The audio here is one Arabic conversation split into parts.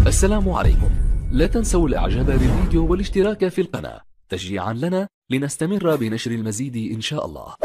السلام عليكم. لا تنسوا الاعجاب بالفيديو والاشتراك في القناة تشجيعا لنا لنستمر بنشر المزيد ان شاء الله.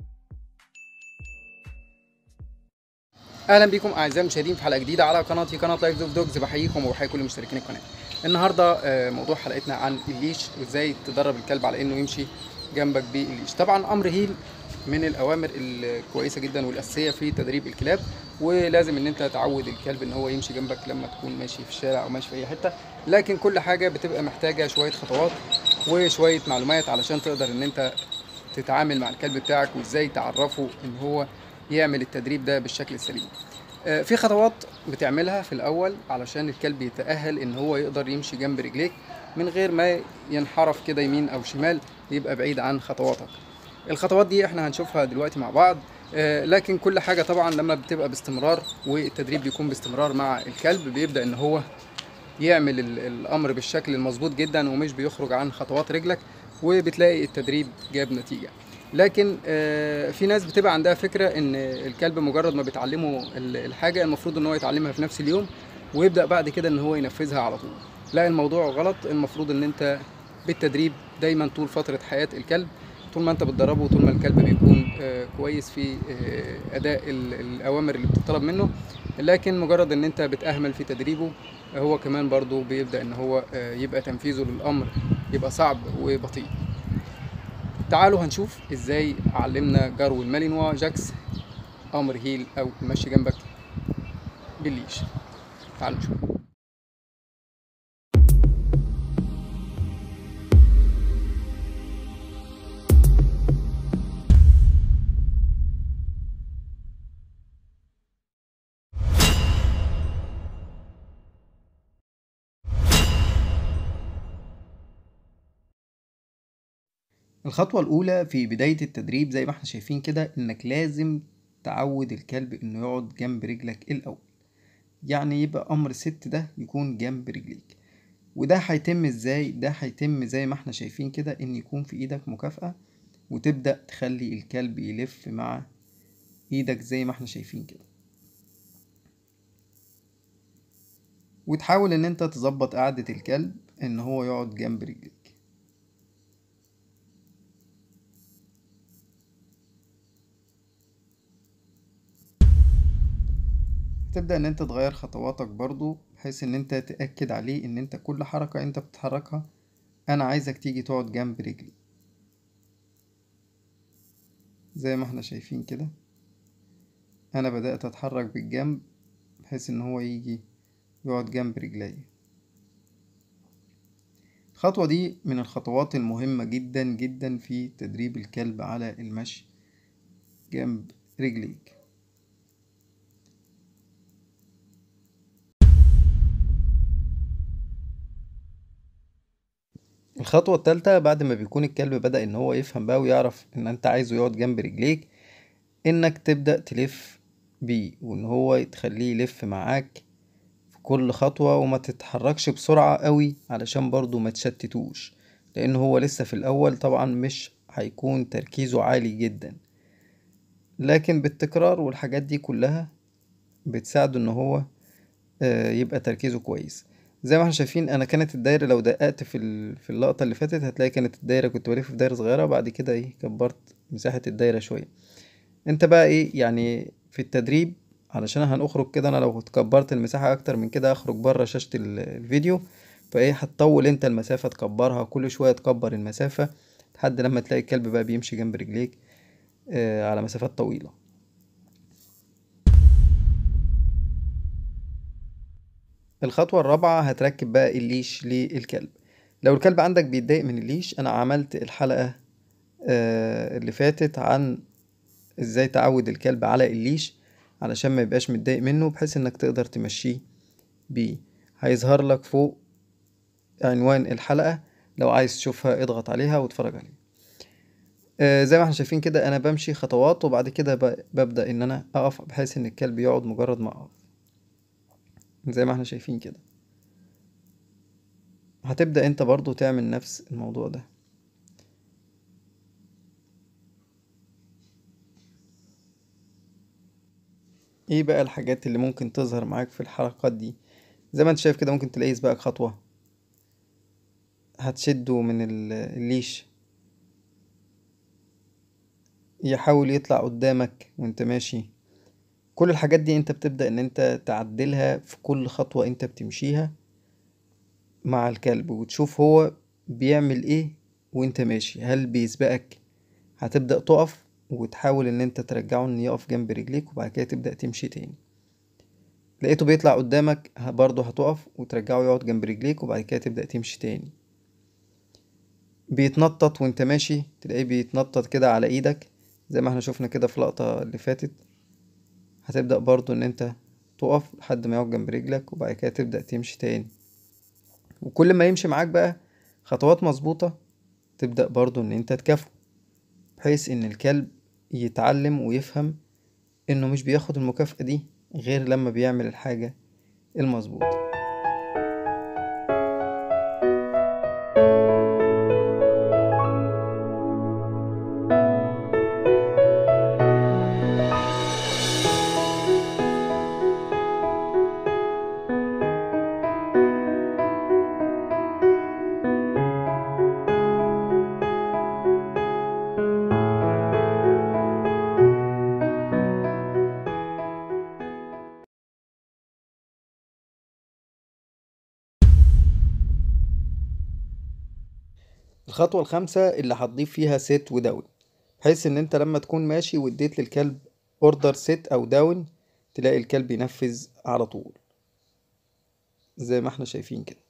اهلا بكم اعزائي المشاهدين في حلقه جديده على قناتي قناه لايف دوج دوجز. بحييكم وبحيي كل مشتركين القناه. النهارده موضوع حلقتنا عن الليش وازاي تدرب الكلب على انه يمشي جنبك بالليش. طبعا امر هيل من الاوامر الكويسه جدا والاساسيه في تدريب الكلاب، ولازم ان انت تعود الكلب ان هو يمشي جنبك لما تكون ماشي في الشارع او ماشي في اي حته. لكن كل حاجه بتبقى محتاجه شويه خطوات وشويه معلومات علشان تقدر ان انت تتعامل مع الكلب بتاعك وازاي تعرفه ان هو يعمل التدريب ده بالشكل السليم. في خطوات بتعملها في الاول علشان الكلب يتأهل ان هو يقدر يمشي جنب رجليك من غير ما ينحرف كده يمين او شمال، يبقى بعيد عن خطواتك. الخطوات دي احنا هنشوفها دلوقتي مع بعض. لكن كل حاجة طبعا لما بتبقى باستمرار والتدريب بيكون باستمرار مع الكلب بيبدأ ان هو يعمل الامر بالشكل المظبوط جدا ومش بيخرج عن خطوات رجلك، وبتلاقي التدريب جاب نتيجة. لكن في ناس بتبقى عندها فكرة ان الكلب مجرد ما بتعلمه الحاجة المفروض ان هو يتعلمها في نفس اليوم ويبدأ بعد كده ان هو ينفذها على طول. لا، الموضوع غلط. المفروض ان انت بالتدريب دايما طول فترة حياة الكلب، طول ما انت بتدربه وطول ما الكلب بيكون كويس في اداء الاوامر اللي بتطلب منه. لكن مجرد ان انت بتأهمل في تدريبه هو كمان برضو بيبدأ ان هو يبقى تنفيذه للامر يبقى صعب وبطيء. تعالوا هنشوف ازاي علمنا جرو المالينوا جاكس امر هيل او المشي جنبك بالليش. تعالوا نشوف. الخطوة الأولى في بداية التدريب زي ما احنا شايفين كده إنك لازم تعود الكلب إنه يقعد جنب رجلك الأول، يعني يبقى أمر ست ده يكون جنب رجليك. وده هيتم ازاي؟ ده هيتم زي ما احنا شايفين كده إن يكون في إيدك مكافأة وتبدأ تخلي الكلب يلف مع إيدك زي ما احنا شايفين كده، وتحاول إن انت تظبط قعدة الكلب إن هو يقعد جنب رجليك. تبدأ ان انت تغير خطواتك برضو بحيث ان انت تأكد عليه ان انت كل حركة انت بتتحركها انا عايزك تيجي تقعد جنب رجلي زي ما احنا شايفين كده. انا بدأت اتحرك بالجنب بحيث ان هو يجي يقعد جنب رجلي. الخطوة دي من الخطوات المهمة جدا جدا في تدريب الكلب على المشي جنب رجليك. الخطوة التالتة بعد ما بيكون الكلب بدأ ان هو يفهم بقى ويعرف ان انت عايزه يقعد جنب رجليك، انك تبدأ تلف بيه وان هو تخليه يلف معاك في كل خطوة، وما تتحركش بسرعة قوي علشان برضو ما تشتتوش، لان هو لسه في الاول طبعا مش هيكون تركيزه عالي جدا. لكن بالتكرار والحاجات دي كلها بتساعده ان هو يبقى تركيزه كويس. زي ما احنا شايفين انا كانت الدايرة لو دققت في اللقطة اللي فاتت هتلاقي كانت الدايرة كنت بلف في دايرة صغيرة، بعد كده ايه كبرت مساحة الدايرة شوية. انت بقى ايه يعني في التدريب علشان هنخرج كده، انا لو كبرت المساحة اكتر من كده اخرج بره شاشة الفيديو، فايه هتطول انت المسافة تكبرها كل شوية تكبر المسافة لحد لما تلاقي الكلب بقى بيمشي جنب رجليك على مسافات طويلة. الخطوة الرابعة هتركب بقى الليش للكلب. لو الكلب عندك بيتضايق من الليش، انا عملت الحلقة اللي فاتت عن ازاي تعود الكلب على الليش علشان ما يبقاش متضايق منه، بحيث انك تقدر تمشيه بيه. هيظهر لك فوق عنوان الحلقة، لو عايز تشوفها اضغط عليها واتفرج عليها. زي ما احنا شايفين كده انا بمشي خطوات وبعد كده ببدأ ان انا اقف بحيث ان الكلب يقعد مجرد ما اقف زي ما احنا شايفين كده. هتبدأ انت برضو تعمل نفس الموضوع ده. ايه بقى الحاجات اللي ممكن تظهر معاك في الحركات دي؟ زي ما انت شايف كده ممكن تلاقيه سبقك خطوة، هتشده من الليش يحاول يطلع قدامك وانت ماشي. كل الحاجات دي انت بتبدأ ان انت تعدلها في كل خطوة انت بتمشيها مع الكلب، وتشوف هو بيعمل ايه وانت ماشي. هل بيسبقك؟ هتبدأ تقف وتحاول ان انت ترجعه ان يقف جنب رجليك، وبعد كده تبدأ تمشي تاني. لقيته بيطلع قدامك برضه هتقف وترجعه يقعد جنب رجليك، وبعد كده تبدأ تمشي تاني. بيتنطط وانت ماشي، تلاقيه بيتنطط كده على ايدك زي ما احنا شفنا كده في اللقطة اللي فاتت. هتبدأ برضه ان انت تقف لحد ما يقعد جنب رجلك، وبعد كده تبدأ تمشي تاني. وكل ما يمشي معاك بقى خطوات مظبوطة تبدأ برضه ان انت تكافئه، بحيث ان الكلب يتعلم ويفهم انه مش بياخد المكافأة دي غير لما بيعمل الحاجة المظبوطة. الخطوة الخامسة اللي هتضيف فيها سيت وداون، بحيث ان انت لما تكون ماشي واديت للكلب اوردر سيت او داون تلاقي الكلب ينفذ على طول زي ما احنا شايفين كده.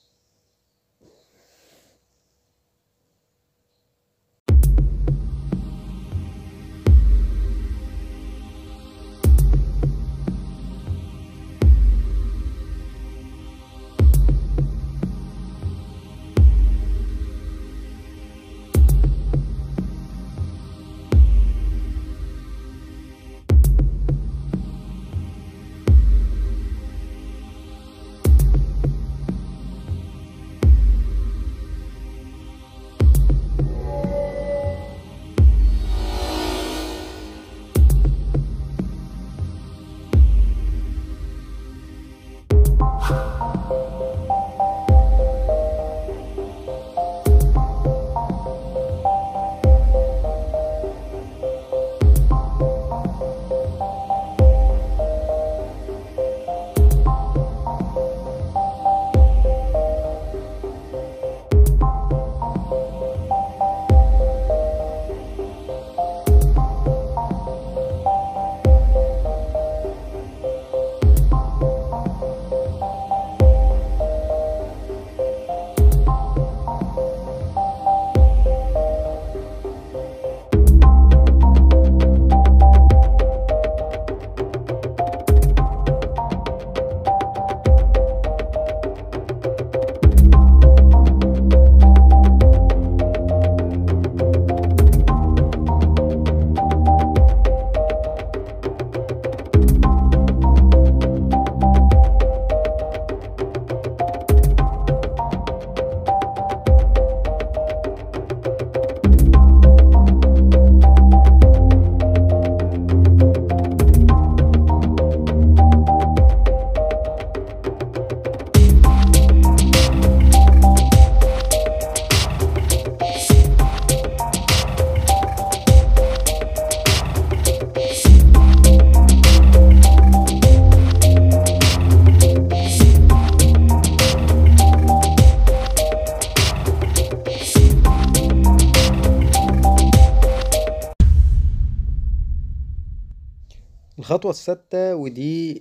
الخطوة السادسة ودي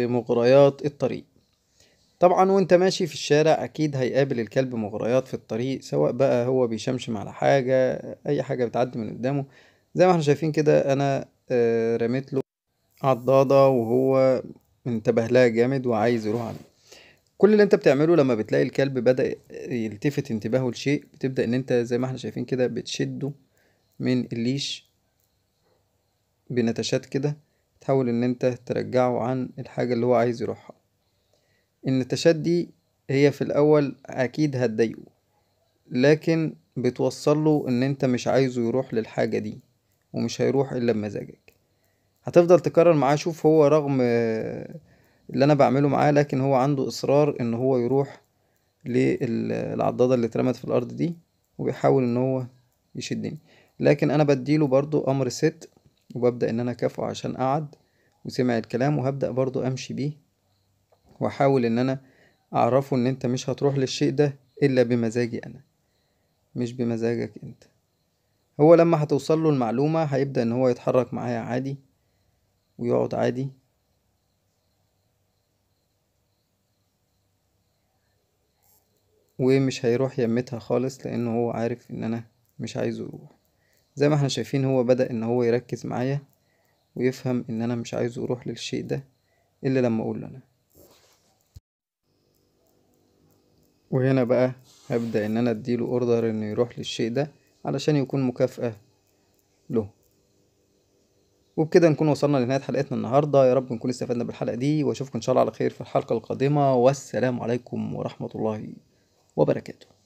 مغريات الطريق. طبعا وانت ماشي في الشارع اكيد هيقابل الكلب مغريات في الطريق، سواء بقى هو بيشمشم على حاجة، اي حاجة بتعدي من قدامه. زي ما احنا شايفين كده انا رميت له عضاضة وهو انتبه لها جامد وعايز يروح عليه. كل اللي انت بتعمله لما بتلاقي الكلب بدأ يلتفت انتباهه لشيء، بتبدأ ان انت زي ما احنا شايفين كده بتشده من الليش بنتشات كده، تحاول ان انت ترجعه عن الحاجة اللي هو عايز يروحها. النتشات دي هي في الاول اكيد هتضايقه، لكن بتوصله ان انت مش عايزه يروح للحاجة دي، ومش هيروح الا بمزاجك. هتفضل تكرر معاه. شوف هو رغم اللي انا بعمله معاه، لكن هو عنده اصرار ان هو يروح للعضادة اللي اترمت في الارض دي، وبيحاول ان هو يشدني. لكن انا بديله برضو امر ست، وببدأ ان انا اكافئه عشان قعد وسمع الكلام، وهبدأ برضو امشي بيه واحاول ان انا اعرفه ان انت مش هتروح للشيء ده الا بمزاجي انا، مش بمزاجك انت. هو لما هتوصل له المعلومة هيبدأ ان هو يتحرك معايا عادي ويقعد عادي، ومش هيروح يمتها خالص، لانه هو عارف ان انا مش عايزه يروح. زي ما احنا شايفين هو بدأ ان هو يركز معايا ويفهم ان انا مش عايزه يروح للشيء ده الا لما اقول له انا. وهنا بقى هبدأ ان انا اديله اوردر انه يروح للشيء ده علشان يكون مكافأة له. وبكده نكون وصلنا لنهاية حلقتنا النهاردة. يا رب نكون استفدنا بالحلقة دي، واشوفكم ان شاء الله على خير في الحلقة القادمة، والسلام عليكم ورحمة الله وبركاته.